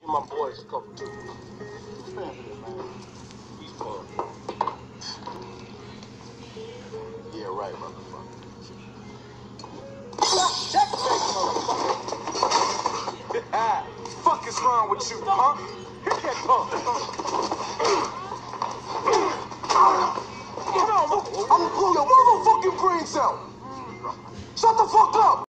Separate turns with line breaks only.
My boys a couple too. He's fun. Yeah, right, motherfucker. Checkmate, motherfucker. Fuck is wrong with you, punk? Hit that punk. Come on, I'm gonna pull your motherfucking brains out.